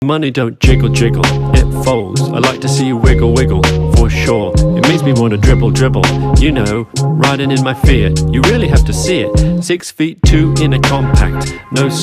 Money don't jiggle jiggle, it folds. I like to see you wiggle wiggle, for sure. It makes me wanna dribble dribble, you know, riding in my Fiat. You really have to see it. 6'2" in a compact, no